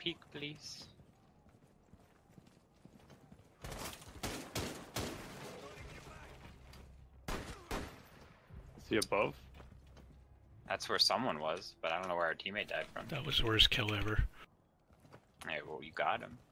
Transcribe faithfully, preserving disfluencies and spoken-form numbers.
peek, please. Is he above? That's where someone was, but I don't know where our teammate died from. That was the worst kill ever. Hey, well, you got him.